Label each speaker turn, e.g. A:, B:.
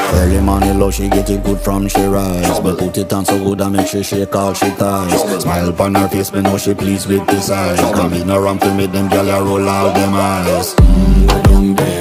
A: Early morning love, she get it good from she rise, but put it on so good I make she shake all she ties. Smile upon her face, me know she pleased with this eyes. Come in around to make them gyal a roll out them eyes. Go down there.